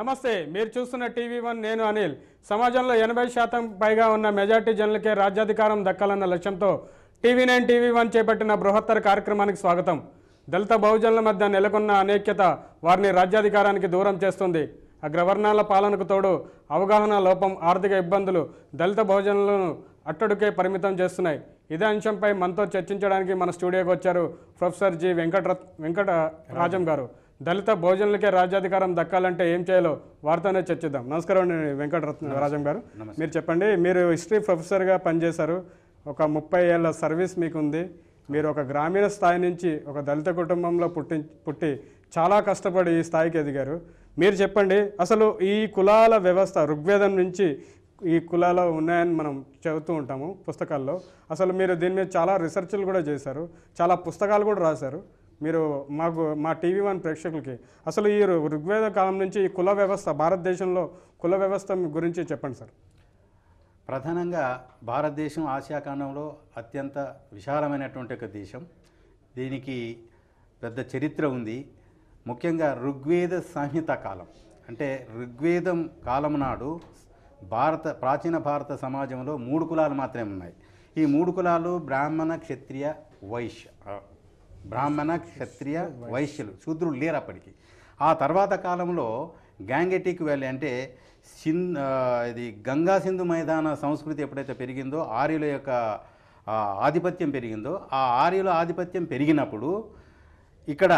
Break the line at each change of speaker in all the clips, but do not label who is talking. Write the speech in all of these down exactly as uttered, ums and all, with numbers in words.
నమస్తే, మీరు చూస్తున్న టీవీ వన్. నేను అనిల్. సమాజంలో ఎనభై శాతం పైగా ఉన్న మెజార్టీ జనులకే రాజ్యాధికారం దక్కాలన్న లక్ష్యంతో టీవీ నైన్ టీవీ వన్ చేపట్టిన బృహత్తర కార్యక్రమానికి స్వాగతం. దళిత బహుజనుల మధ్య నెలకొన్న అనేక్యత వారిని రాజ్యాధికారానికి దూరం చేస్తుంది. అగ్రవర్ణాల పాలనకు తోడు అవగాహన లోపం, ఆర్థిక ఇబ్బందులు దళిత బహుజనులను అట్టడుకే పరిమితం చేస్తున్నాయి. ఇదే అంశంపై మనతో చర్చించడానికి మన స్టూడియోకి వచ్చారు ప్రొఫెసర్ జి వెంకట వెంకట రాజం గారు. దళిత బహుజనులకే రాజ్యాధికారం దక్కాలంటే ఏం చేయాలో వారితోనే చర్చిద్దాం. నమస్కారం అండి వెంకట రాజం గారు. మీరు చెప్పండి, మీరు హిస్టరీ ప్రొఫెసర్గా పనిచేశారు, ఒక ముప్పై ఏళ్ళ సర్వీస్ మీకుంది. మీరు ఒక గ్రామీణ స్థాయి నుంచి ఒక దళిత కుటుంబంలో పుట్టి పుట్టి చాలా కష్టపడి ఈ స్థాయికి ఎదిగారు. మీరు చెప్పండి, అసలు ఈ కులాల వ్యవస్థ ఋగ్వేదం నుంచి ఈ కులాలు ఉన్నాయని మనం చదువుతూ ఉంటాము పుస్తకాల్లో. అసలు మీరు దీని మీద చాలా రీసెర్చ్లు కూడా చేశారు, చాలా పుస్తకాలు కూడా రాశారు. మీరు మాకు మా టీవీ వన్ ప్రేక్షకులకి అసలు ఈ ఋగ్వేద కాలం నుంచి ఈ కుల వ్యవస్థ, భారతదేశంలో కుల వ్యవస్థ గురించి చెప్పండి సార్.
ప్రధానంగా భారతదేశం ఆసియా ఖండంలో అత్యంత విశాలమైనటువంటి ఒక దేశం. దీనికి పెద్ద చరిత్ర ఉంది. ముఖ్యంగా ఋగ్వేద సంహిత కాలం అంటే ఋగ్వేదం కాలం నాడు భారత ప్రాచీన భారత సమాజంలో మూడు కులాలు మాత్రమే ఉన్నాయి. ఈ మూడు కులాలు బ్రాహ్మణ, క్షత్రియ, వైశ్య. బ్రాహ్మణ, క్షత్రియ, వైశ్యులు, శూద్రులు లేరు అప్పటికి. ఆ తర్వాత కాలంలో గ్యాంగెటిక్ వ్యాలీ అంటే సిన్ ఇది గంగా సింధు మైదాన సంస్కృతి ఎప్పుడైతే పెరిగిందో, ఆర్యుల యొక్క ఆధిపత్యం పెరిగిందో, ఆ ఆర్యుల ఆధిపత్యం పెరిగినప్పుడు ఇక్కడ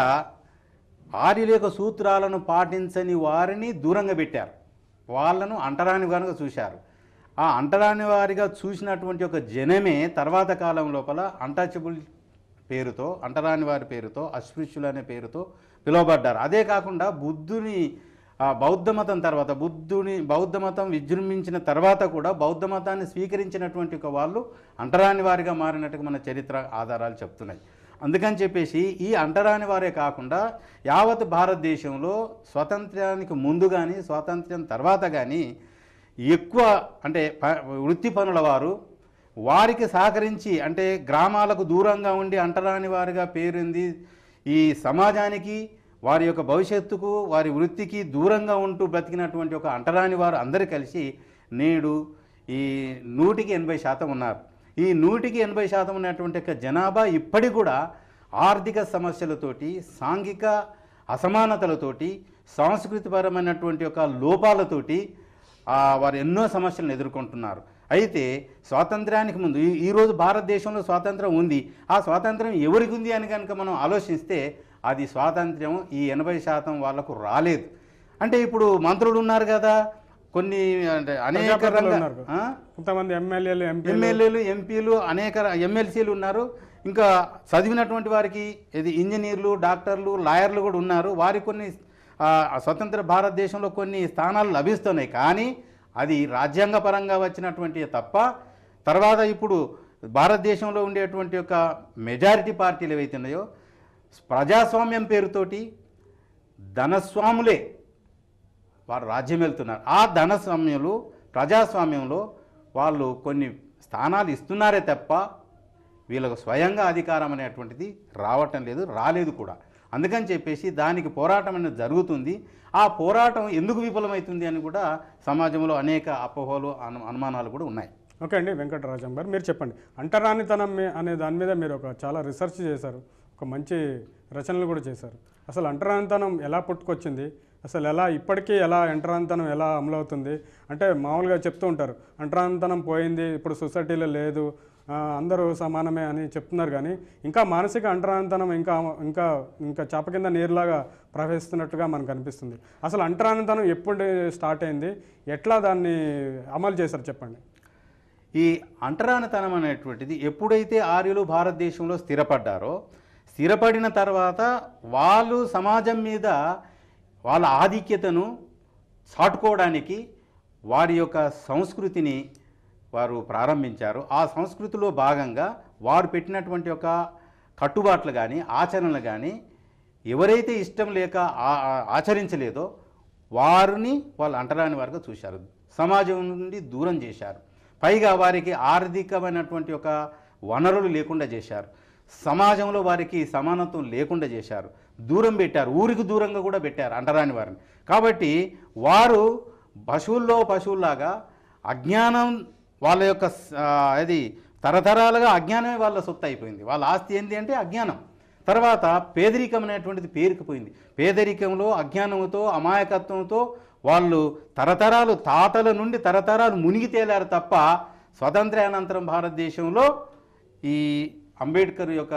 ఆర్యుల యొక్క సూత్రాలను పాటించని వారిని దూరంగా పెట్టారు. వాళ్ళను అంటరాని వారిగా చూశారు. ఆ అంటరాని వారిగా చూసినటువంటి ఒక జనమే తర్వాత కాలం లోపల అన్టచబుల్ పేరుతో, అంటరాని వారి పేరుతో, అస్పృశ్యులు అనే పేరుతో పిలువబడ్డారు. అదే కాకుండా బుద్ధుని బౌద్ధ మతం తర్వాత బుద్ధుని బౌద్ధ మతం విజృంభించిన తర్వాత కూడా బౌద్ధ మతాన్ని స్వీకరించినటువంటి ఒక వాళ్ళు అంటరాని వారిగా మారినట్టుగా మన చరిత్ర ఆధారాలు చెప్తున్నాయి. అందుకని చెప్పేసి ఈ అంటరాని వారే కాకుండా యావత్ భారతదేశంలో స్వాతంత్ర్యానికి ముందు కానీ స్వాతంత్ర్యం తర్వాత కానీ ఎక్కువ అంటే వృత్తి పనుల వారు వారికి సహకరించి అంటే గ్రామాలకు దూరంగా ఉండి అంటరాని వారిగా పేరుంది ఈ సమాజానికి, వారి యొక్క భవిష్యత్తుకు, వారి వృత్తికి దూరంగా ఉంటూ బ్రతికినటువంటి ఒక అంటరాని వారు అందరూ కలిసి నేడు ఈ నూటికి ఎనభై శాతం ఉన్నారు. ఈ నూటికి ఎనభై శాతం ఉన్నటువంటి ఒక జనాభా ఇప్పటికి కూడా ఆర్థిక సమస్యలతోటి, సాంఘిక అసమానతలతోటి, సాంస్కృతిపరమైనటువంటి ఒక లోపాలతోటి వారు ఎన్నో సమస్యలను ఎదుర్కొంటున్నారు. అయితే స్వాతంత్ర్యానికి ముందు ఈరోజు భారతదేశంలో స్వాతంత్రం ఉంది. ఆ స్వాతంత్రం ఎవరికి ఉంది అని కనుక మనం ఆలోచిస్తే అది స్వాతంత్ర్యం ఈ ఎనభై శాతం వాళ్లకు రాలేదు. అంటే ఇప్పుడు మంత్రులు ఉన్నారు కదా, కొన్ని అంటే అనేక కొంతమంది ఎమ్మెల్యేలు ఎమ్మెల్యేలు ఎంపీలు అనేక ఎమ్మెల్సీలు ఉన్నారు. ఇంకా చదివినటువంటి వారికి ఇది ఇంజనీర్లు, డాక్టర్లు, లాయర్లు కూడా ఉన్నారు. వారికి కొన్ని స్వతంత్ర భారతదేశంలో కొన్ని స్థానాలు లభిస్తున్నాయి. కానీ అది రాజ్యాంగపరంగా వచ్చినటువంటి తప్ప తర్వాత ఇప్పుడు భారతదేశంలో ఉండేటువంటి ఒక మెజారిటీ పార్టీలు ఏవైతే ఉన్నాయో ప్రజాస్వామ్యం పేరుతోటి ధనస్వాములే వారు రాజ్యం వెళ్తున్నారు. ఆ ధనస్వామ్యులు ప్రజాస్వామ్యంలో వాళ్ళు కొన్ని స్థానాలు ఇస్తున్నారే తప్ప వీళ్ళకు స్వయంగా అధికారం అనేటువంటిది రావటం లేదు, రాలేదు కూడా. అందుకని చెప్పేసి దానికి పోరాటం అనేది జరుగుతుంది. ఆ పోరాటం ఎందుకు విఫలమవుతుంది అని కూడా సమాజంలో అనేక అపోహలు, అను అనుమానాలు కూడా ఉన్నాయి.
ఓకే అండి వెంకటరాజం గారు, మీరు చెప్పండి, అంటరానితనం అనే దాని మీద మీరు ఒక చాలా రీసెర్చ్ చేశారు, ఒక మంచి రచనలు కూడా చేశారు. అసలు అంటరానితనం ఎలా పుట్టుకొచ్చింది, అసలు ఎలా ఇప్పటికీ ఎలా అంటరానితనం ఎలా అమలవుతుంది అంటే మామూలుగా చెప్తూ ఉంటారు అంటరానితనం పోయింది, ఇప్పుడు సొసైటీలో లేదు, అందరూ సమానమే అని చెప్తున్నారు. కానీ ఇంకా మానసిక అంటరానితనం ఇంకా ఇంకా ఇంకా చాప కింద నీరులాగా ప్రవహిస్తున్నట్టుగా మనకు అనిపిస్తుంది. అసలు అంటరానితనం ఎప్పుడు స్టార్ట్ అయింది, ఎట్లా దాన్ని అమలు చేశారు చెప్పండి.
ఈ అంటరానితనం అనేటువంటిది ఎప్పుడైతే ఆర్యులు భారతదేశంలో స్థిరపడ్డారో, స్థిరపడిన తర్వాత వాళ్ళు సమాజం మీద వాళ్ళ ఆధిక్యతను చాటుకోవడానికి వారి యొక్క సంస్కృతిని వారు ప్రారంభించారు. ఆ సంస్కృతిలో భాగంగా వారు పెట్టినటువంటి ఒక కట్టుబాట్లు కానీ ఆచరణలు కానీ ఎవరైతే ఇష్టం లేక ఆచరించలేదో వారిని వాళ్ళు అంటరాని వారుగా చూశారు, సమాజం నుండి దూరం చేశారు. పైగా వారికి ఆర్థికమైనటువంటి ఒక వనరులు లేకుండా చేశారు. సమాజంలో వారికి సమానత్వం లేకుండా చేశారు, దూరం పెట్టారు, ఊరికి దూరంగా కూడా పెట్టారు అంటరాని వారిని. కాబట్టి వారు పశువుల్లో పశువుల్లాగా అజ్ఞానం వాళ్ళ యొక్క అది తరతరాలుగా అజ్ఞానమే వాళ్ళ సొత్తు అయిపోయింది. వాళ్ళ ఆస్తి ఏంటి అంటే అజ్ఞానం. తర్వాత పేదరికం అనేటువంటిది పేరుకుపోయింది. పేదరికంలో అజ్ఞానంతో అమాయకత్వంతో వాళ్ళు తరతరాలు తాతల నుండి తరతరాలు మునిగి తేలారు తప్ప స్వతంత్రానంతరం భారతదేశంలో ఈ అంబేద్కర్ యొక్క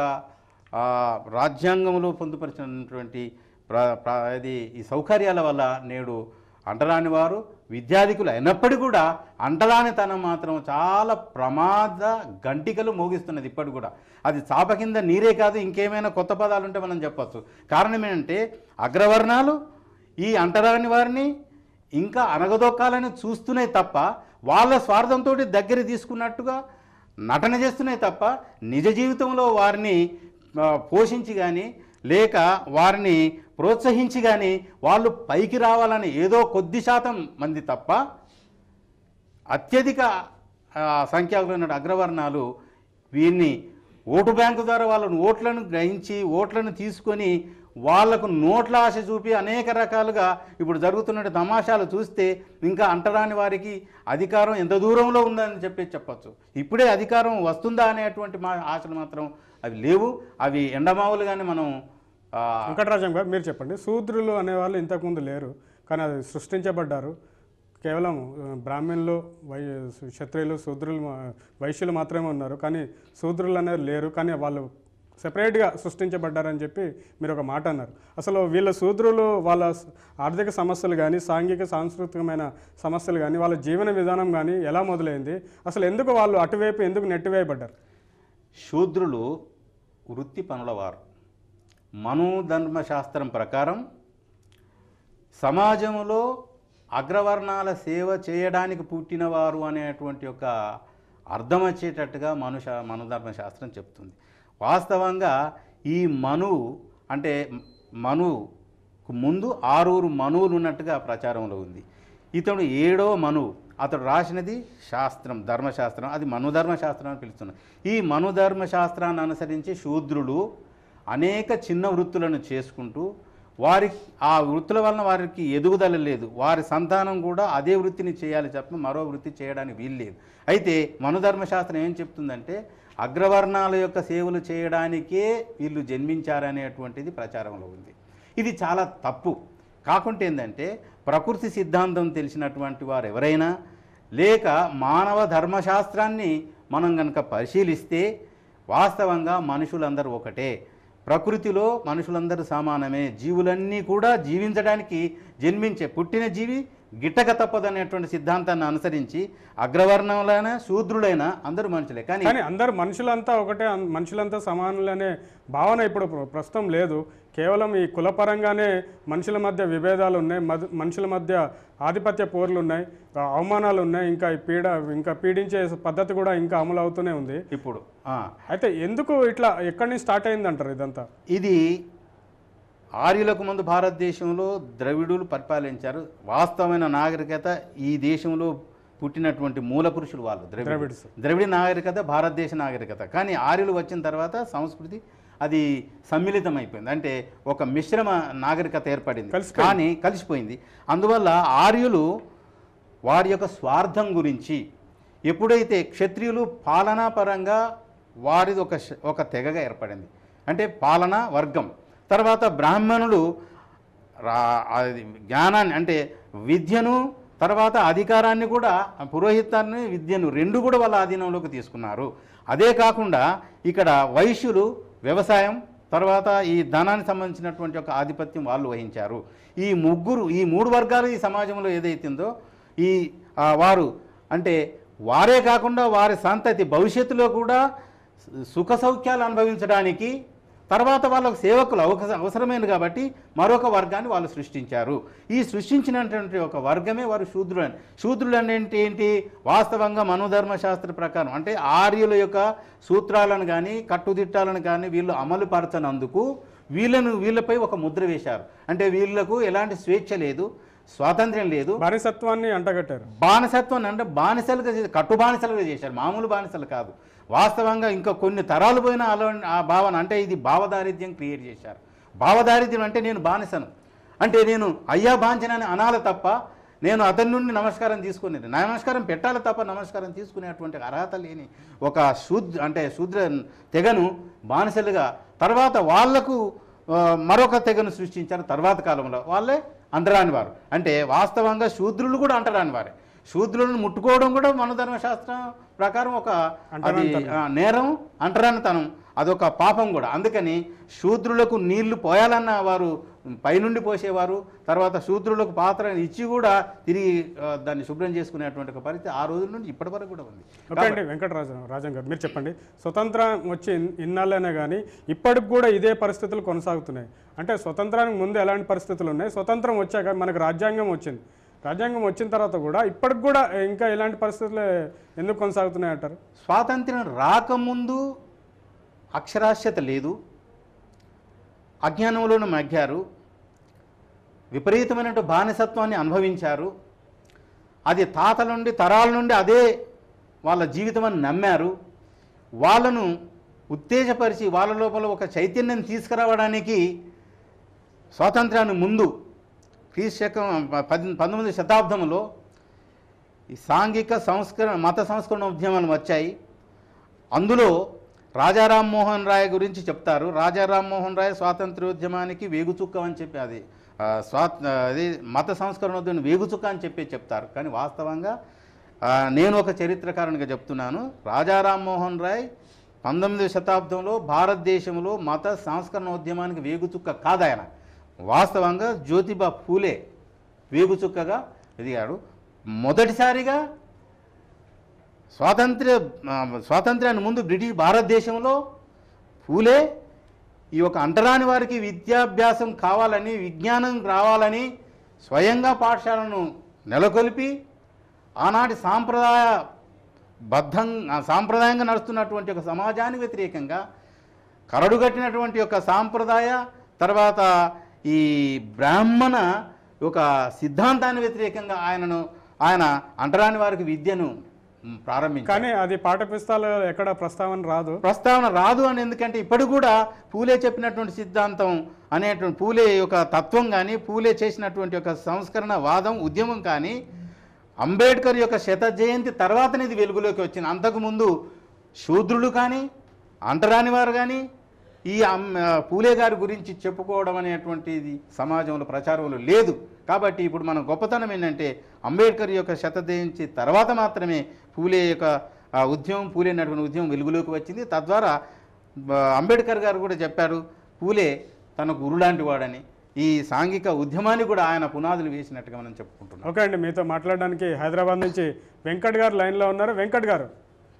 రాజ్యాంగంలో పొందుపరిచినటువంటి అది ఈ సౌకర్యాల వల్ల నేడు అంటరాని వారు విద్యాధికులు అయినప్పటికీ కూడా అంటరానితనం మాత్రం చాలా ప్రమాద గంటికలు మోగిస్తున్నది ఇప్పటికి కూడా. అది చాప కింద నీరే కాదు, ఇంకేమైనా కొత్త పదాలు ఉంటే మనం చెప్పచ్చు. కారణం ఏంటంటే అగ్రవర్ణాలు ఈ అంటరాని వారిని ఇంకా అనగదొక్కాలని చూస్తున్నాయి తప్ప వాళ్ళ స్వార్థంతో దగ్గర తీసుకున్నట్టుగా నటన చేస్తున్నాయి తప్ప నిజ జీవితంలో వారిని పోషించి కానీ లేక వారిని ప్రోత్సహించి కానీ వాళ్ళు పైకి రావాలని ఏదో కొద్ది శాతం మంది తప్ప అత్యధిక సంఖ్యలో ఉన్న అగ్రవర్ణాలు వీరిని ఓటు బ్యాంకు ద్వారా వాళ్ళను ఓట్లను గ్రహించి ఓట్లను తీసుకొని వాళ్లకు నోట్ల ఆశ చూపి అనేక రకాలుగా ఇప్పుడు జరుగుతున్న తమాషాలు చూస్తే ఇంకా అంటరాని వారికి అధికారం ఎంత దూరంలో ఉందని చెప్పి చెప్పచ్చు. ఇప్పుడే అధికారం వస్తుందా అనేటువంటి మా ఆశలు మాత్రం అవి లేవు. అవి ఎండమావులుగానే మనం
వెంకటరాజం గారు మీరు చెప్పండి. శూద్రులు అనేవాళ్ళు ఇంతకుముందు లేరు, కానీ అది సృష్టించబడ్డారు. కేవలం బ్రాహ్మణులు వై క్షత్రియులు శూద్రులు వైశ్యులు మాత్రమే ఉన్నారు, కానీ శూద్రులు అనేవి లేరు, కానీ వాళ్ళు సెపరేట్గా సృష్టించబడ్డారని చెప్పి మీరు ఒక మాట అన్నారు. అసలు వీళ్ళ శూద్రులు వాళ్ళ ఆర్థిక సమస్యలు కానీ సాంఘిక సాంస్కృతికమైన సమస్యలు కానీ వాళ్ళ జీవన విధానం కానీ ఎలా మొదలైంది, అసలు ఎందుకు వాళ్ళు అటువైపు ఎందుకు నెట్టివేయబడ్డారు?
శూద్రులు వృత్తి పనులవారు. మనోధర్మశాస్త్రం ప్రకారం సమాజంలో అగ్రవర్ణాల సేవ చేయడానికి పుట్టినవారు అనేటువంటి ఒక అర్థం వచ్చేటట్టుగా మనుష మనోధర్మశాస్త్రం చెప్తుంది. వాస్తవంగా ఈ మనువు అంటే మనువుకు ముందు ఆరుగురు మనువులు ఉన్నట్టుగా ప్రచారంలో ఉంది. ఇతడు ఏడో మనువు. అతడు రాసినది శాస్త్రం, ధర్మశాస్త్రం, అది మనుధర్మశాస్త్రం అని పిలుస్తున్నారు. ఈ మనుధర్మశాస్త్రాన్ని అనుసరించి శూద్రులు అనేక చిన్న వృత్తులను చేసుకుంటూ వారి ఆ వృత్తుల వలన వారికి ఎదుగుదల లేదు, వారి సంతానం కూడా అదే వృత్తిని చేయాలి తప్ప మరో వృత్తి చేయడానికి వీలు లేదు. అయితే మనుధర్మశాస్త్రం ఏం చెప్తుందంటే అగ్రవర్ణాల యొక్క సేవలు చేయడానికే వీళ్ళు జన్మించారనేటువంటిది ప్రచారంలో ఉంది. ఇది చాలా తప్పు. కాకుంటే ఏంటంటే ప్రకృతి సిద్ధాంతం తెలిసినటువంటి వారు ఎవరైనా లేక మానవ ధర్మశాస్త్రాన్ని మనం కనుక పరిశీలిస్తే వాస్తవంగా మనుషులందరూ ఒకటే, ప్రకృతిలో మనుషులందరూ సమానమే, జీవులన్నీ కూడా జీవించడానికి జన్మించే పుట్టిన జీవి గిట్టక తప్పదనేటువంటి సిద్ధాంతాన్ని అనుసరించి అగ్రవర్ణములైన శూద్రులైన అందరూ మనుషులే. కానీ
కానీ అందరు మనుషులంతా ఒకటే, మనుషులంతా సమానులనే భావన ఇప్పుడు ప్రస్తుతం లేదు. కేవలం ఈ కులపరంగానే మనుషుల మధ్య విభేదాలు ఉన్నాయి, మనుషుల మధ్య ఆధిపత్య పోర్లు ఉన్నాయి, అవమానాలు ఉన్నాయి, ఇంకా ఈ పీడ ఇంకా పీడించే పద్ధతి కూడా ఇంకా అమలు అవుతూనే ఉంది
ఇప్పుడు.
అయితే ఎందుకు ఇట్లా ఎక్కడి నుంచి స్టార్ట్ అయిందంటారు ఇదంతా?
ఇది ఆర్యులకు ముందు భారతదేశంలో ద్రవిడులు పరిపాలించారు. వాస్తవమైన నాగరికత ఈ దేశంలో పుట్టినటువంటి మూల పురుషులు వాళ్ళు ద్రవిడ్స్. ద్రవిడ నాగరికత భారతదేశ నాగరికత. కానీ ఆర్యులు వచ్చిన తర్వాత సంస్కృతి అది సమ్మిళితం అయిపోయింది, అంటే ఒక మిశ్రమ నాగరికత ఏర్పడింది, కానీ కలిసిపోయింది. అందువల్ల ఆర్యులు వారి యొక్క స్వార్థం గురించి ఎప్పుడైతే క్షత్రియులు పాలనా పరంగా వారిది ఒక ఒక తెగగా ఏర్పడింది, అంటే పాలనా వర్గం. తర్వాత బ్రాహ్మణులు జ్ఞానాన్ని అంటే విద్యను తర్వాత అధికారాన్ని కూడా పురోహితాన్ని విద్యను రెండు కూడా వాళ్ళ ఆధీనంలోకి తీసుకున్నారు. అదే కాకుండా ఇక్కడ వైశ్యులు వ్యవసాయం తర్వాత ఈ ధనానికి సంబంధించినటువంటి ఒక ఆధిపత్యం వాళ్ళు వహించారు. ఈ ముగ్గురు ఈ మూడు వర్గాలు ఈ సమాజంలో ఏదైతుందో ఈ వారు అంటే వారే కాకుండా వారి సంతతి భవిష్యత్తులో కూడా సుఖ సౌఖ్యాలు అనుభవించడానికి తర్వాత వాళ్ళకు సేవకులు అవసరమైనది కాబట్టి మరొక వర్గాన్ని వాళ్ళు సృష్టించారు. ఈ సృష్టించినటువంటి ఒక వర్గమే వారు శూద్రులు. శూద్రులు అంటే ఏంటి? వాస్తవంగా మనోధర్మశాస్త్ర ప్రకారం అంటే ఆర్యుల యొక్క సూత్రాలను కానీ కట్టుదిట్టాలను కానీ వీళ్ళు అమలు పరచనందుకు వీళ్ళను వీళ్ళపై ఒక ముద్ర వేశారు. అంటే వీళ్ళకు ఎలాంటి స్వేచ్ఛ లేదు, స్వాతంత్ర్యం లేదు,
బానిసత్వాన్ని అంటగట్టారు.
బానిసత్వాన్ని అంటే బానిసలుగా కట్టు బానిసలుగా చేశారు, మామూలు బానిసలు కాదు. వాస్తవంగా ఇంకా కొన్ని తరాలు పోయిన అలా ఆ భావన అంటే ఇది భావదారిద్ర్యం క్రియేట్ చేశారు. భావదారిద్ర్యం అంటే నేను బానిసను, అంటే నేను అయ్యా బాంచనని అనాలి తప్ప నేను అతని నుండి నమస్కారం తీసుకునేది, నమస్కారం పెట్టాలి తప్ప నమస్కారం తీసుకునేటువంటి అర్హత లేని ఒక శూద్ర అంటే శూద్ర తెగను బానిసలుగా తర్వాత వాళ్లకు మరొక తెగను సృష్టించారు. తర్వాత కాలంలో వాళ్ళే అంటరాని వారు. అంటే వాస్తవంగా శూద్రులు కూడా అంటరాని వారే. శూద్రులను ముట్టుకోవడం కూడా మన ధర్మశాస్త్రం ప్రకారం ఒక అది నేరం, అంటరానితనం, అదొక పాపం కూడా. అందుకని శూద్రులకు నీళ్లు పోయాలన్న వారు పైనుండి పోసేవారు, తర్వాత శూద్రులకు పాత్ర ఇచ్చి కూడా తిరిగి దాన్ని శుభ్రం చేసుకునేటువంటి ఒక పరిస్థితి ఆ రోజుల నుండి ఇప్పటి వరకు కూడా ఉంది.
ఓకే అండి, వెంకటరాజ రాజన్ గారు మీరు చెప్పండి, స్వతంత్రం వచ్చి ఇన్నాళ్ళైనా కానీ ఇప్పటికి కూడా ఇదే పరిస్థితులు కొనసాగుతున్నాయి. అంటే స్వతంత్రానికి ముందు ఎలాంటి పరిస్థితులు ఉన్నాయి, స్వతంత్రం వచ్చాక మనకు రాజ్యాంగం వచ్చింది, రాజ్యాంగం వచ్చిన తర్వాత కూడా ఇప్పటికి కూడా ఇంకా ఇలాంటి పరిస్థితులు ఎందుకు కొనసాగుతున్నాయి అంటారు?
స్వాతంత్ర్యం రాకముందు అక్షరాస్యత లేదు, అజ్ఞానంలోనూ మగ్గారు, విపరీతమైన బానిసత్వాన్ని అనుభవించారు. అది తాతల నుండి తరాల నుండి అదే వాళ్ళ జీవితం అని నమ్మారు. వాళ్ళను ఉత్తేజపరిచి వాళ్ళ లోపల ఒక చైతన్యం తీసుకురావడానికి స్వాతంత్ర్యాన్ని ముందు క్రీస్తు శకం పది పంతొమ్మిది శతాబ్దంలో ఈ సాంఘిక సంస్కరణ మత సంస్కరణ ఉద్యమాలు వచ్చాయి. అందులో రాజా రామ్మోహన్ రాయ్ గురించి చెప్తారు. రాజా రామ్మోహన్ రాయ్ స్వాతంత్ర్యోద్యమానికి వేగుచుక్క అని చెప్పి అది స్వా అది మత సంస్కరణోద్యమం వేగుచుక్క అని చెప్పి చెప్తారు. కానీ వాస్తవంగా నేను ఒక చరిత్రకారునిగా చెప్తున్నాను, రాజా రామ్మోహన్ రాయ్ పంతొమ్మిదవ శతాబ్దంలో భారతదేశంలో మత సంస్కరణోద్యమానికి వేగుచుక్క కాదాయన. వాస్తవంగా జ్యోతిబా ఫూలే వేగుచుక్కగా ఎదిగాడు. మొదటిసారిగా స్వాతంత్ర్య స్వాతంత్ర్యాన్ని ముందు బ్రిటిష్ భారతదేశంలో ఫూలే ఈ యొక్క అంటరాని వారికి విద్యాభ్యాసం కావాలని, విజ్ఞానం రావాలని స్వయంగా పాఠశాలను నెలకొల్పి ఆనాటి సాంప్రదాయ బద్ధంగా సాంప్రదాయంగా నడుస్తున్నటువంటి ఒక సమాజానికి వ్యతిరేకంగా కరడుగట్టినటువంటి యొక్క సాంప్రదాయ తర్వాత ఈ బ్రాహ్మణ ఒక సిద్ధాంతాన్ని వ్యతిరేకంగా ఆయనను ఆయన అంటరాని వారికి విద్యను ప్రారంభించారు.
కానీ అది పాఠ్యపుస్తకాలు ఎక్కడ ప్రస్తావన రాదు
ప్రస్తావన రాదు అని ఎందుకంటే ఇప్పుడు కూడా పూలే చెప్పినటువంటి సిద్ధాంతం అనేటువంటి పూలే యొక్క తత్వం కానీ పూలే చేసినటువంటి ఒక సంస్కరణ వాదం ఉద్యమం కానీ అంబేద్కర్ యొక్క శత జయంతి తర్వాతనే ఇది వెలుగులోకి వచ్చింది. అంతకుముందు శూద్రులు కానీ అంటరాని వారు కానీ ఈ పూలే గారి గురించి చెప్పుకోవడం అనేటువంటిది సమాజంలో ప్రచారంలో లేదు. కాబట్టి ఇప్పుడు మన గొప్పతనం ఏంటంటే అంబేద్కర్ యొక్క శత జయంతి తర్వాత మాత్రమే పూలే యొక్క ఉద్యమం పూలే నడుపున ఉద్యమం వెలుగులోకి వచ్చింది. తద్వారా అంబేద్కర్ గారు కూడా చెప్పారు పూలే తన గురు లాంటి వాడని. ఈ సాంఘిక ఉద్యమాన్ని కూడా ఆయన పునాదులు వేసినట్టుగా మనం చెప్పుకుంటున్నాం.
ఓకే అండి, మీతో మాట్లాడడానికి హైదరాబాద్ నుంచి వెంకట్ గారు లైన్లో ఉన్నారు. వెంకట్ గారు,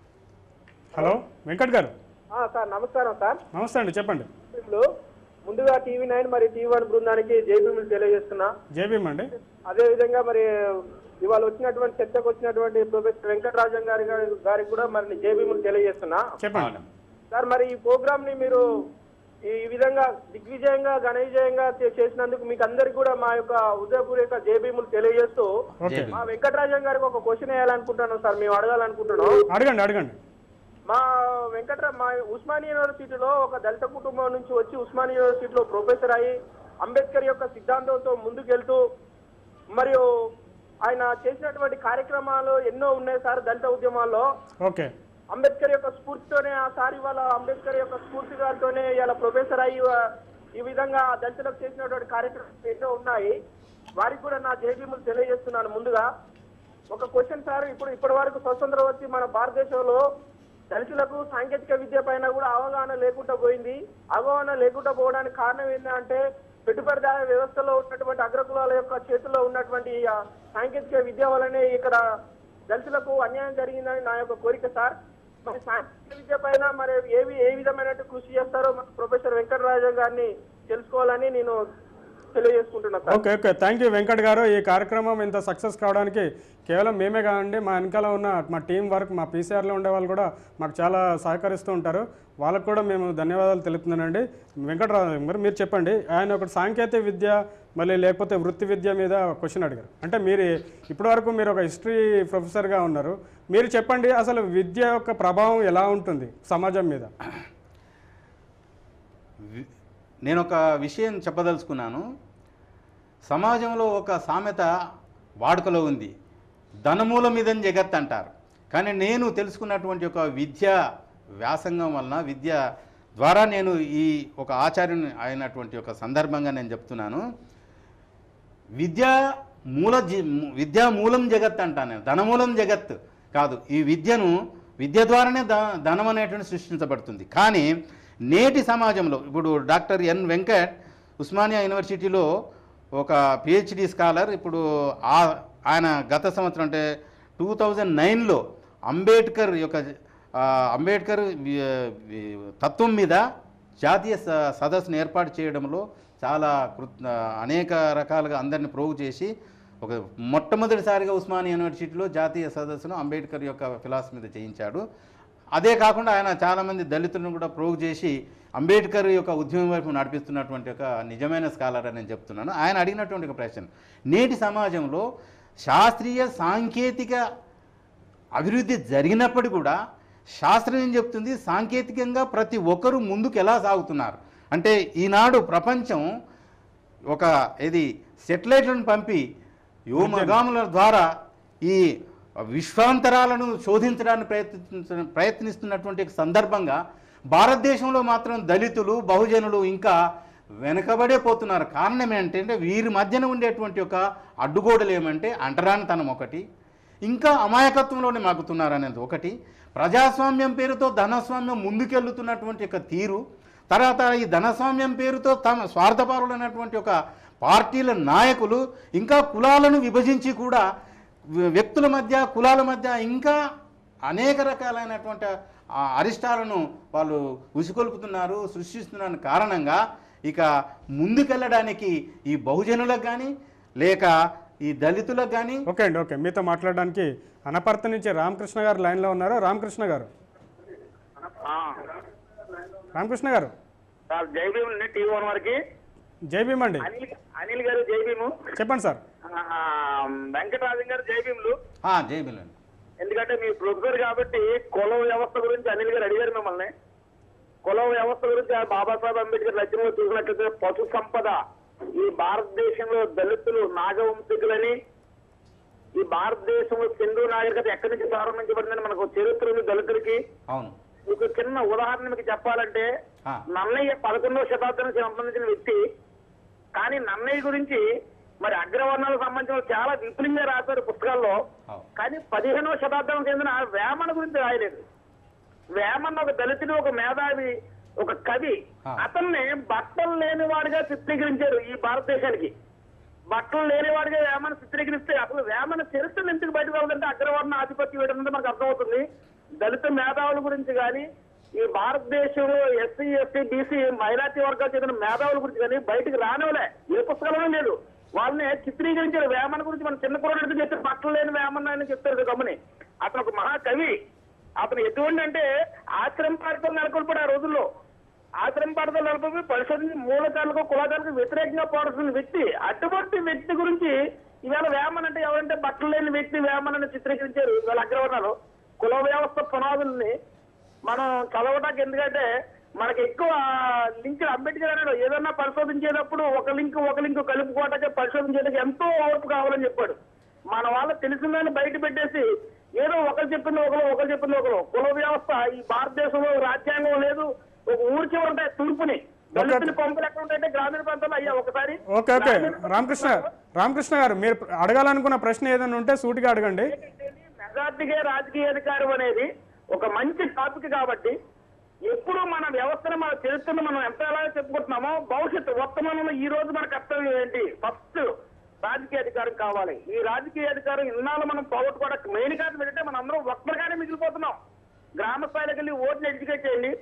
హలో వెంకట్ గారు.
సార్ నమస్కారం సార్.
నమస్తే అండి, చెప్పండి.
ముందుగా టీవీ నైన్ మరి టీవీ వన్ బృందానికి జైభీములు తెలియజేస్తున్నా.
జైభీమ్ అండి.
అదే విధంగా మరి ఇవాళ వచ్చినటువంటి చర్చకు వచ్చినటువంటి ప్రొఫెసర్ వెంకటరాజన్ గారి గారికి కూడా మరి జైభీములు తెలియజేస్తున్నా.
చెప్పండి
సార్. మరి ఈ ప్రోగ్రామ్ ని మీరు ఈ విధంగా దిగ్విజయంగా ఘనవిజయంగా చేసినందుకు మీకు అందరికి కూడా మా యొక్క హృదయపూర్వక జైభీములు తెలియజేస్తూ మా వెంకటరాజన్ గారికి ఒక క్వశ్చన్ వేయాలనుకుంటున్నాం సార్, మేము అడగాలనుకుంటున్నాం.
అడగండి అడగండి.
మా వెంకట్రా మా ఉస్మానియా యూనివర్సిటీలో ఒక దళిత కుటుంబం నుంచి వచ్చి ఉస్మానియా యూనివర్సిటీలో ప్రొఫెసర్ అయ్యి అంబేద్కర్ యొక్క సిద్ధాంతంతో ముందుకెళ్తూ మరియు ఆయన చేసినటువంటి కార్యక్రమాలు ఎన్నో ఉన్నాయి సార్ దళిత ఉద్యమాల్లో.
ఓకే.
అంబేద్కర్ యొక్క స్ఫూర్తితోనే ఆ సార్ ఇవాళ అంబేద్కర్ యొక్క స్ఫూర్తి గారితోనే ఇలా ప్రొఫెసర్ అయ్యి ఈ విధంగా దళితులకు చేసినటువంటి కార్యక్రమాలు ఎన్నో ఉన్నాయి. వారికి కూడా నా జైభీములు తెలియజేస్తున్నాను. ముందుగా ఒక క్వశ్చన్ సార్, ఇప్పుడు ఇప్పటి వరకు స్వతంత్రం వచ్చి మన భారతదేశంలో దళితులకు సాంకేతిక విద్య పైన కూడా అవగాహన లేకుండా పోయింది. అవగాహన లేకుండా పోవడానికి కారణం ఏంటంటే పెట్టుబడిదార వ్యవస్థలో ఉన్నటువంటి అగ్రకులాల యొక్క చేతుల్లో ఉన్నటువంటి సాంకేతిక విద్య వల్లనే ఇక్కడ దళితులకు అన్యాయం జరిగిందని నా యొక్క కోరిక సార్. మరి సాంకేతిక విద్య పైన మరి ఏవి ఏ విధమైన కృషి చేస్తారో ప్రొఫెసర్ వెంకటరాజన్ గారిని తెలుసుకోవాలని నేను తెలియజేసుకుంటున్నా sir.
Okay okay thank you Venkat గారు. ఈ కార్యక్రమం ఇంత సక్సెస్ కావడానికి కేవలం మేమే కాదండి, మా వెనకాల ఉన్న మా టీం వర్క్, మా పీసీఆర్లో ఉండే వాళ్ళు కూడా మాకు చాలా సహకరిస్తూ ఉంటారు. వాళ్ళకు కూడా మేము ధన్యవాదాలు తెలుపుతున్నానండి. వెంకటరావు మరి మీరు చెప్పండి, ఆయన ఒక సాంకేతిక విద్య మళ్ళీ లేకపోతే వృత్తి విద్య మీద క్వశ్చన్ అడిగారు. అంటే మీరు ఇప్పటివరకు మీరు ఒక హిస్టరీ ప్రొఫెసర్గా ఉన్నారు, మీరు చెప్పండి అసలు విద్య యొక్క ప్రభావం ఎలా ఉంటుంది సమాజం మీద?
నేను ఒక విషయం చెప్పదలుచుకున్నాను. సమాజంలో ఒక సామెత వాడుకలో ఉంది, ధనమూల మీదని జగత్ అంటారు. కానీ నేను తెలుసుకున్నటువంటి ఒక విద్య వ్యాసంగం వలన, విద్య ద్వారా నేను ఈ ఒక ఆచార్యుని అయినటువంటి ఒక సందర్భంగా నేను చెప్తున్నాను, విద్యా మూల విద్యా మూలం జగత్ అంటాను నేను, ధనమూలం జగత్ కాదు. ఈ విద్యను విద్య ద్వారానే ధ ధనం అనేటువంటి సృష్టించబడుతుంది. కానీ నేటి సమాజంలో ఇప్పుడు డాక్టర్ ఎన్ వెంకట్ ఉస్మానియా యూనివర్సిటీలో ఒక పిహెచ్డి స్కాలర్, ఇప్పుడు ఆయన గత సంవత్సరం అంటే టూ థౌజండ్ నైన్లో అంబేద్కర్ యొక్క అంబేద్కర్ తత్వం మీద జాతీయ సదస్సును ఏర్పాటు చేయడంలో చాలా కృత్ అనేక రకాలుగా అందరిని ప్రోగు చేసి ఒక మొట్టమొదటిసారిగా ఉస్మానియా యూనివర్సిటీలో జాతీయ సదస్సును అంబేద్కర్ యొక్క ఫిలాసఫీ మీద చేయించాడు. అదే కాకుండా ఆయన చాలామంది దళితులను కూడా ప్రోగు చేసి అంబేద్కర్ యొక్క ఉద్యమం వైపు నడిపిస్తున్నటువంటి ఒక నిజమైన స్కాలర్ అని నేను చెప్తున్నాను. ఆయన అడిగినటువంటి ఒక ప్రశ్న, నేటి సమాజంలో శాస్త్రీయ సాంకేతిక అభివృద్ధి జరిగినప్పటికీ కూడా శాస్త్రం ఏం చెప్తుంది, సాంకేతికంగా ప్రతి ఒక్కరూ ముందుకు ఎలా సాగుతున్నారు అంటే, ఈనాడు ప్రపంచం ఒక ఇది సెటిలైట్లను పంపి వ్యోమగాముల ద్వారా ఈ విశ్వాంతరాలను శోధించడానికి ప్రయత్ని ప్రయత్నిస్తున్నటువంటి సందర్భంగా భారతదేశంలో మాత్రం దళితులు బహుజనులు ఇంకా వెనకబడే పోతున్నారు. కారణం ఏంటంటే వీరి మధ్యన ఉండేటువంటి ఒక అడ్డుగోడలు ఏమంటే అంటరానితనం ఒకటి, ఇంకా అమాయకత్వంలోనే మాగుతున్నారు అనేది ఒకటి, ప్రజాస్వామ్యం పేరుతో ధనస్వామ్యం ముందుకెళ్తున్నటువంటి ఒక తీరు, తర్వాత ఈ ధనస్వామ్యం పేరుతో తమ స్వార్థపరులైనటువంటి ఒక పార్టీల నాయకులు ఇంకా కులాలను విభజించి కూడా వ్యక్తుల మధ్య కులాల మధ్య ఇంకా అనేక రకాలైనటువంటి అరిష్టాలను వాళ్ళు ఉసికొల్పుతున్నారు, సృష్టిస్తున్న కారణంగా ఇక ముందుకెళ్ళడానికి ఈ బహుజనులకు కానీ లేక ఈ దళితులకు కానీ.
ఓకే అండి, ఓకే మీతో మాట్లాడడానికి అనపర్తి నుంచి రామకృష్ణ గారు లైన్లో ఉన్నారు. రామకృష్ణ గారు రామకృష్ణ గారు
జై భీమ్ టీవీ వన్ వారికి
జై భీమ్ అండి.
అనిల్ గారు జై భీము.
చెప్పండి సార్.
వెంకటరాజన్ గారు జై భీములు.
జై భీమ్ అండి.
ఎందుకంటే మీ ప్రొఫెసర్ కాబట్టి కుల వ్యవస్థ గురించి అనిల్ గారు అడిగారు మిమ్మల్ని. కుల వ్యవస్థ గురించి బాబాసాహెబ్ అంబేద్కర్ రచనలో చూసినట్లయితే పశు సంపద, ఈ భారతదేశంలో దళితులు నాగవంశికులని, ఈ భారతదేశంలో సింధు నాగరికత ఎక్కడి నుంచి ప్రారంభించబడిందని మనకు చరిత్ర ఉంది దళితులకి.
అవును.
మీకు చిన్న ఉదాహరణ మీకు చెప్పాలంటే, నన్నయ్య పదకొండవ శతాబ్దానికి సంబంధించిన వ్యక్తి, కానీ నన్నయ్య గురించి మరి అగ్రవర్ణాలకు సంబంధించిన చాలా విపులంగా రాశారు పుస్తకాల్లో. కానీ పదిహేనవ శతాబ్దం చెందిన వేమన గురించి రాయలేదు. వేమన్న ఒక దళితుడు, ఒక మేధావి, ఒక కవి. అతన్ని బట్టలు లేనివాడిగా చిత్రీకరించారు ఈ భారతదేశానికి. బట్టలు లేనివాడిగా వేమన చిత్రీకరిస్తే అసలు వేమన చరిత్రను ఎందుకు బయటకు రావాలంటే అగ్రవర్ణ ఆధిపత్యం ఏంటంటే మనకు అర్థమవుతుంది. దళిత మేధావుల గురించి కానీ, ఈ భారతదేశంలో ఎస్సీ ఎస్టీ బీసీ మైనార్టీ వర్గాలు చెందిన మేధావుల గురించి కానీ బయటకు రానివ్వలే, ఏ పుస్తకాలను లేదు. వాళ్ళని చిత్రీకరించారు. వేమన గురించి మన చిన్న కుర్రాడు చెప్తే బట్టలు లేని వేమన్న అని చెప్తారు గమని. అతను ఒక మహాకవి. అతను ఎటువంటి అంటే ఆశ్రమ పాఠశాల నెలకొల్పాడు ఆ రోజుల్లో. ఆశ్రమ పాఠశాల నెలకొల్పి పరిశోధించి మూలకాలకు కులాకాలకు వ్యతిరేకంగా పోరాడుతున్న వ్యక్తి. అటువంటి వ్యక్తి గురించి ఈవేళ వేమన అంటే ఎవరంటే బట్టలు లేని వ్యక్తి వేమనని చిత్రీకరించారు ఇవాళ అగ్రవర్ణాలు. కుల వ్యవస్థ పునాదుల్ని మనం చదవడానికి, ఎందుకంటే మనకి ఎక్కువ లింక్ అంబేద్కర్ అన్నాడు ఏదన్నా పరిశోధించేటప్పుడు ఒక లింక్ ఒక లింక్ కలుపుకోవడానికి పరిశోధించేందుకు ఎంతో ఓర్పు కావాలని చెప్పాడు. మన వాళ్ళకి తెలిసిందని బయట పెట్టేసి ఏదో ఒకరు చెప్పింది ఒకరు ఒకరు చెప్పింది ఒకరు. కుల వ్యవస్థ ఈ భారతదేశంలో రాజ్యాంగం లేదు. ఒక ఊరి చివర ఉంటాయి తూర్పుని దళితులు పంపులు ఎక్కడ ఉంటాయంటే గ్రామీణ ప్రాంతాల్లో. అయ్యా ఒకసారి
ఓకే ఓకే రామకృష్ణ రామకృష్ణ గారు మీరు అడగాలనుకున్న ప్రశ్న ఏదైనా ఉంటే సూటిగా అడగండి.
మెజార్టీగా రాజకీయ అధికారం అనేది ఒక మంచి టాపిక్ కాబట్టి ఎప్పుడు మన వ్యవస్థను మన చరిత్రను మనం ఎంత ఎలా చెప్పుకుంటున్నామో భవిష్యత్తు వర్తమానంలో ఈ రోజు మన కర్తవ్యం ఏంటి? ఫస్ట్ రాజకీయ అధికారం కావాలి. ఈ రాజకీయ అధికారం ఇన్నాళ్ళు మనం పోగొట్టుకోవడానికి మెయిన్ కారణం ఏంటంటే మనం అందరం ఒక్కరిగానే మిగిలిపోతున్నాం. గ్రామ స్థాయిలోకి వెళ్ళి ఓట్లు ఎడ్యుకేట్ చేయండి.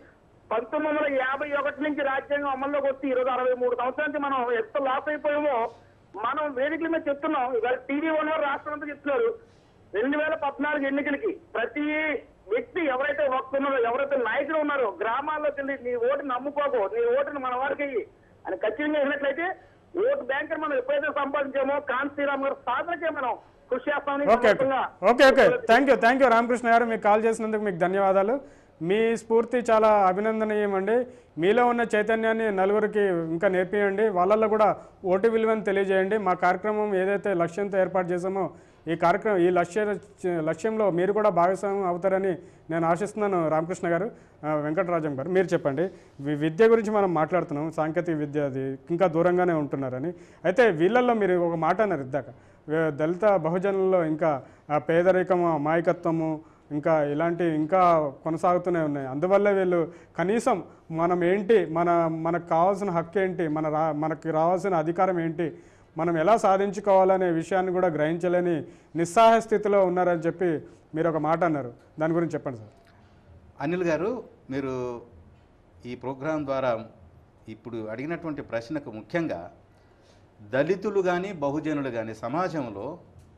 పంతొమ్మిది వందల యాభై ఒకటి నుంచి రాజ్యాంగం అమల్లోకి వస్తే ఈరోజు అరవై మూడు సంవత్సరాల నుంచి మనం ఎంత లాస్ అయిపోయామో మనం వేదికల మీద చెప్తున్నాం. ఇవాళ టీవీ వన్ రాష్ట్రం అంతా చెప్తున్నారు. రెండు వేల పద్నాలుగు ఎన్నికలకి ప్రతి వ్యక్తి ఎవరైతే వస్తున్నారో, ఎవరైతే నాయకులు ఉన్నారో గ్రామాల్లోకి వెళ్ళి నీ ఓటుని నమ్ముకోకు, నీ ఓటుని మన వారికి అని ఖచ్చితంగా వెళ్ళినట్లయితే ఓటు బ్యాంకుని మనం ఎప్పుడైతే సంపాదించామో కాంతి శ్రీరామ్ గారు సాధనకే మనం కృషి చేస్తామని.
Okay okay okay thank you thank you Ramakrishna గారు, మీకు కాల్ చేసినందుకు మీకు ధన్యవాదాలు. మీ స్ఫూర్తి చాలా అభినందనీయమండి. మీలో ఉన్న చైతన్యాన్ని నలుగురికి ఇంకా నేర్పియండి, వాళ్ళల్లో కూడా ఓటు విలువను తెలియజేయండి. మా కార్యక్రమం ఏదైతే లక్ష్యంతో ఏర్పాటు చేసామో ఈ కార్యక్రమం ఈ లక్ష్య లక్ష్యంలో మీరు కూడా భాగస్వామ్యం అవుతారని నేను ఆశిస్తున్నాను. రామకృష్ణ గారు, వెంకటరాజం గారు మీరు చెప్పండి. విద్య గురించి మనం మాట్లాడుతున్నాం, సాంకేతిక విద్య అది ఇంకా దూరంగానే ఉంటున్నారని. అయితే వీళ్ళల్లో మీరు ఒక మాట అన్నారు ఇద్దాక, దళిత బహుజనుల్లో ఇంకా పేదరికము, అమాయకత్వము ఇంకా ఇలాంటి ఇంకా కొనసాగుతూనే ఉన్నాయి. అందువల్ల వీళ్ళు కనీసం మనం ఏంటి, మన మనకు కావాల్సిన హక్కు ఏంటి, మన రా మనకి రావాల్సిన అధికారం ఏంటి, మనం ఎలా సాధించుకోవాలనే విషయాన్ని కూడా గ్రహించలేని నిస్సహాయ స్థితిలో ఉన్నారని చెప్పి మీరు ఒక మాట అన్నారు. దాని గురించి చెప్పండి సార్.
అనిల్ గారు, మీరు ఈ ప్రోగ్రాం ద్వారా ఇప్పుడు అడిగినటువంటి ప్రశ్నకు ముఖ్యంగా దళితులు కానీ బహుజనులు కానీ సమాజంలో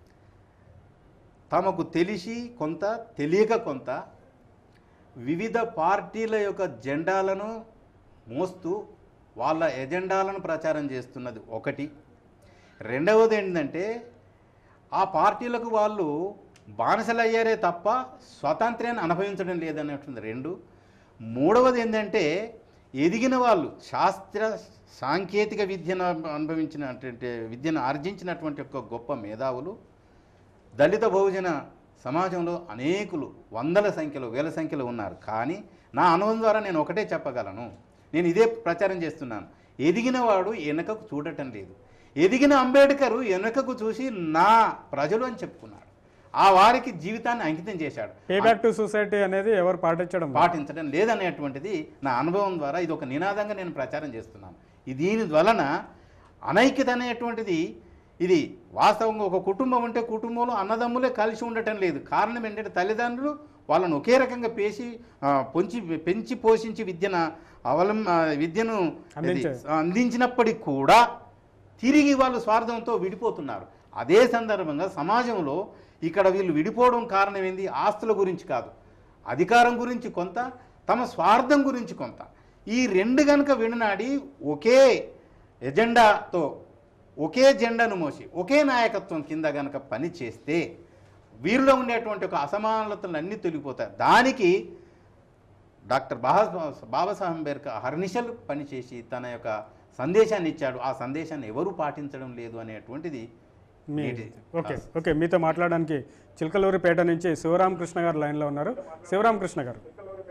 తమకు తెలిసి కొంత తెలియక కొంత వివిధ పార్టీల యొక్క జెండాలను మోస్తూ వాళ్ళ ఎజెండాలను ప్రచారం చేస్తున్నది ఒకటి. రెండవది ఏంటంటే ఆ పార్టీలకు వాళ్ళు బానిసలయ్యారే తప్ప స్వాతంత్ర్యాన్ని అనుభవించడం లేదనేటువంటి రెండు. మూడవది ఏంటంటే ఎదిగిన వాళ్ళు శాస్త్ర సాంకేతిక విద్యను అనుభవించినటువంటి విద్యను ఆర్జించినటువంటి ఒక గొప్ప మేధావులు దళిత బహుజన సమాజంలో అనేకులు వందల సంఖ్యలో వేల సంఖ్యలో ఉన్నారు. కానీ నా అనుభవం ద్వారా నేను ఒకటే చెప్పగలను, నేను ఇదే ప్రచారం చేస్తున్నాను. ఎదిగిన వాడు వెనకకు చూడటం లేదు. ఎదిగిన అంబేద్కర్ వెనకకు చూసి నా ప్రజలు అని చెప్పుకున్నాడు. ఆ వారికి జీవితాన్ని అంకితం చేశాడు.
పే బ్యాక్ టు సొసైటీ అనేది ఎవరు పాటించడం
పాటించడం లేదనేటువంటిది నా అనుభవం ద్వారా ఇది ఒక నినాదంగా నేను ప్రచారం చేస్తున్నాను. దీని వలన అనైక్యత అనేటువంటిది ఇది వాస్తవంగా ఒక కుటుంబం ఉంటే కుటుంబంలో అన్నదమ్ములే కలిసి ఉండటం లేదు. కారణం ఏంటంటే తల్లిదండ్రులు వాళ్ళను ఒకే రకంగా పేసి పొంచి పెంచి పోషించి విద్యను అవలం విద్యను అందించినప్పటికీ కూడా తిరిగి వాళ్ళు స్వార్థంతో విడిపోతున్నారు. అదే సందర్భంగా సమాజంలో ఇక్కడ వీళ్ళు విడిపోవడం కారణం ఏంది? ఆస్తుల గురించి కాదు, అధికారం గురించి కొంత, తమ స్వార్థం గురించి కొంత. ఈ రెండు గనుక విడనాడి ఒకే ఎజెండాతో ఒకే జెండాను మోసి ఒకే నాయకత్వం కింద గనక పని చేస్తే వీరిలో ఉండేటువంటి ఒక అసమానతలు అన్నీ తొలగిపోతాయి. దానికి డాక్టర్ బాబా బాబాసాహెబ్ అంబేద్కర్ అహర్నిశలు పనిచేసి తన యొక్క సందేశాన్ని ఇచ్చాడు. ఆ సందేశాన్ని ఎవరు పాటించడం లేదు అనేటువంటిది.
ఓకే ఓకే మీతో మాట్లాడడానికి చిలకలూరిపేట నుంచి శివరామకృష్ణ గారు లైన్లో ఉన్నారు. శివరామకృష్ణ గారు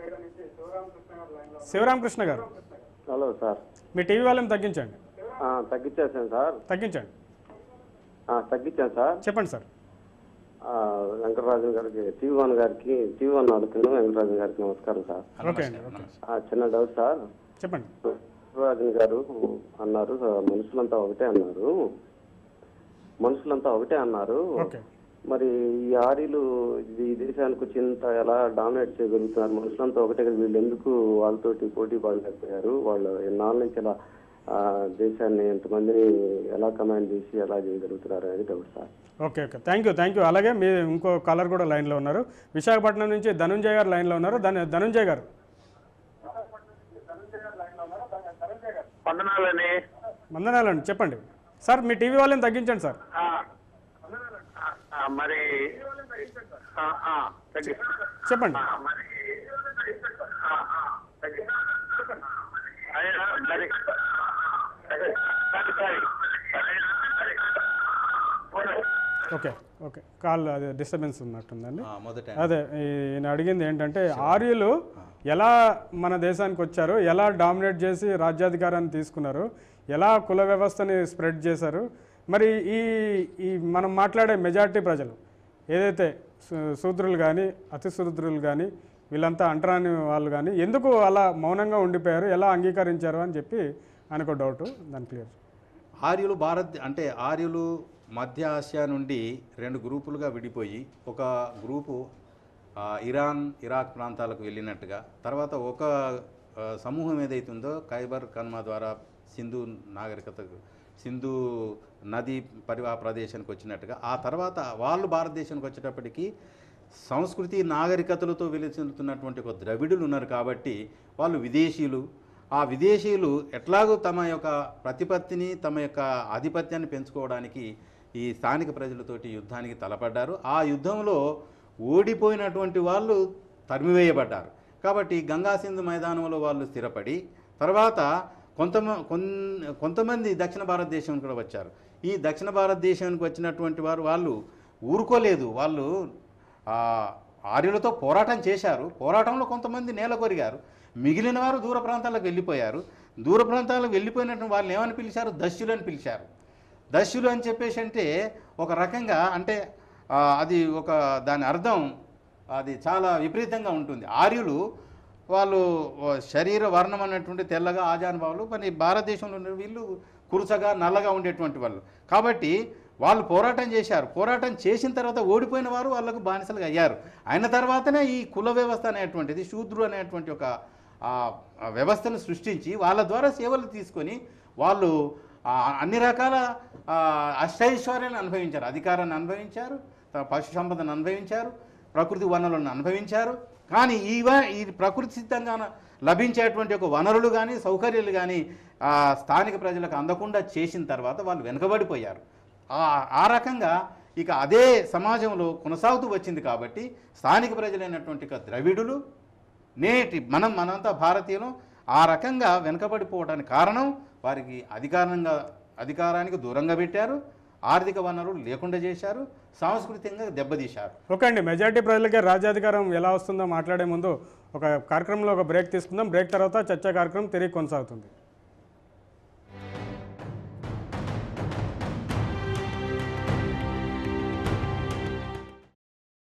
శివరామకృష్ణ గారు
హలో సార్,
మీ టీవీ వాళ్ళని తగ్గించండి.
తగ్గించేసాను సార్.
తగ్గించండి
తగ్గించాను సార్.
చెప్పండి సార్.
వెంకటరాజన్ గారికి, టీవీ వన్ గారికి, టీవీ వన్ అడుగుతున్నాను. వెంకటరాజన్ గారికి నమస్కారం సార్.
ఓకే అండి.
చిన్న డౌట్ సార్.
చెప్పండి.
వెంకటరాజన్ గారు అన్నారు మనుషులంతా ఒకటే అన్నారు మనుషులంతా ఒకటే అన్నారు మరి ఈ ఆర్యులు ఈ దేశానికి వచ్చి ఇంత ఎలా డామినేట్ చేయగలుగుతున్నారు? మనుషులంతా ఒకటే కదా, వీళ్ళు ఎందుకు వాళ్ళతోటి పోటీ పడలేకపోయారు? వాళ్ళు ఎన్నాళ్ళ నుంచి ఎలా దేశాన్ని ఎంతమందిని ఎలా కమాండ్ చేసి ఎలా చేయగలుగుతున్నారు అనేది doubt sir.
Okay okay thank you thank you అలాగే మీ ఇంకో కాలర్ కూడా లైన్లో ఉన్నారు. విశాఖపట్నం నుంచి ధనుంజయ్ గారు లైన్లో ఉన్నారు. ధనుంజయ్ గారు వందనాలండి. చెప్పండి సార్. మీ టీవీ వాళ్ళని తగ్గించండి సార్.
మరి
చెప్పండి. ఓకే ఓకే కాల్ అదే డిస్టర్బెన్స్ ఉన్నట్టుందండి. అదే నేను అడిగింది ఏంటంటే ఆర్యులు ఎలా మన దేశానికి వచ్చారు, ఎలా డామినేట్ చేసి రాజ్యాధికారాన్ని తీసుకున్నారు, ఎలా కుల వ్యవస్థని స్ప్రెడ్ చేశారు, మరి ఈ ఈ మనం మాట్లాడే మెజారిటీ ప్రజలు ఏదైతే శూద్రులు కానీ అతి శూద్రులు కానీ వీళ్ళంతా అంటరాని వాళ్ళు కానీ ఎందుకు అలా మౌనంగా ఉండిపోయారు, ఎలా అంగీకరించారు అని చెప్పి ఆయనకు డౌట్. దాని క్లియర్.
ఆర్యులు భారత్ అంటే ఆర్యులు మధ్య ఆసియా నుండి రెండు గ్రూపులుగా విడిపోయి ఒక గ్రూపు ఇరాన్ ఇరాక్ ప్రాంతాలకు వెళ్ళినట్టుగా, తర్వాత ఒక సమూహం ఏదైతే ఉందో ఖైబర్ కన్మా ద్వారా సింధు నాగరికతకు సింధు నది పరివాహ ప్రదేశానికి వచ్చినట్టుగా ఆ తర్వాత వాళ్ళు భారతదేశానికి వచ్చేటప్పటికి సంస్కృతి నాగరికతలతో వెలుచుతున్నటువంటి ఒక ద్రవిడులు ఉన్నారు కాబట్టి వాళ్ళు విదేశీయులు. ఆ విదేశీయులు ఎట్లాగో తమ యొక్క ప్రతిపత్తిని తమ యొక్క ఆధిపత్యాన్ని పెంచుకోవడానికి ఈ స్థానిక ప్రజలతోటి యుద్ధానికి తలపడ్డారు. ఆ యుద్ధంలో ఓడిపోయినటువంటి వాళ్ళు తరిమివేయబడ్డారు. కాబట్టి గంగా సింధు మైదానంలో వాళ్ళు స్థిరపడి తర్వాత కొంత కొంతమంది దక్షిణ భారతదేశం కూడా వచ్చారు. ఈ దక్షిణ భారతదేశానికి వచ్చినటువంటి వారు వాళ్ళు ఊరుకోలేదు. వాళ్ళు ఆర్యులతో పోరాటం చేశారు. పోరాటంలో కొంతమంది నేలకొరిగారు. మిగిలిన వారు దూర ప్రాంతాలకు వెళ్ళిపోయారు. దూర ప్రాంతాలకు వెళ్ళిపోయినటువంటి వాళ్ళని ఏమని పిలిచారు? దస్యులు అని పిలిచారు. దస్యులు అని చెప్పేసి అంటే ఒక రకంగా అంటే అది ఒక దాని అర్థం అది చాలా విపరీతంగా ఉంటుంది. ఆర్యులు వాళ్ళు శరీర వర్ణం అన్నటువంటి తెల్లగా ఆజానుభావులు, మరి భారతదేశంలో ఉన్న వీళ్ళు కురుసగా నల్లగా ఉండేటువంటి వాళ్ళు. కాబట్టి వాళ్ళు పోరాటం చేశారు. పోరాటం చేసిన తర్వాత ఓడిపోయిన వారు వాళ్ళకు బానిసలుగా అయ్యారు. అయిన తర్వాతనే ఈ కుల వ్యవస్థ అనేటువంటిది శూద్రు అనేటువంటి ఒక వ్యవస్థను సృష్టించి వాళ్ళ ద్వారా సేవలు తీసుకొని వాళ్ళు అన్ని రకాల అష్టైశ్వర్యాలను అనుభవించారు. అధికారాన్ని అనుభవించారు, పశు సంపదను అనుభవించారు, ప్రకృతి వనరులను అనుభవించారు. కానీ ఈవ ఈ ప్రకృతి సిద్ధంగా లభించేటువంటి ఒక వనరులు కానీ సౌకర్యాలు కానీ స్థానిక ప్రజలకు అందకుండా చేసిన తర్వాత వాళ్ళు వెనుకబడిపోయారు. ఆ రకంగా ఇక అదే సమాజంలో కొనసాగుతూ వచ్చింది. కాబట్టి స్థానిక ప్రజలైనటువంటి ద్రవిడులు నేటి మనం మనంతా భారతీయులు ఆ రకంగా వెనుకబడిపోవడానికి కారణం వారికి అధికారంగా అధికారానికి దూరంగా పెట్టారు, ఆర్థిక వనరులు లేకుండా చేశారు, సాంస్కృతికంగా దెబ్బతీశారు.
ఓకే అండి, మెజారిటీ ప్రజలకే రాజ్యాధికారం ఎలా వస్తుందో మాట్లాడే ముందు ఒక కార్యక్రమంలో ఒక బ్రేక్ తీసుకుందాం. బ్రేక్ తర్వాత చర్చా కార్యక్రమం తిరిగి కొనసాగుతుంది.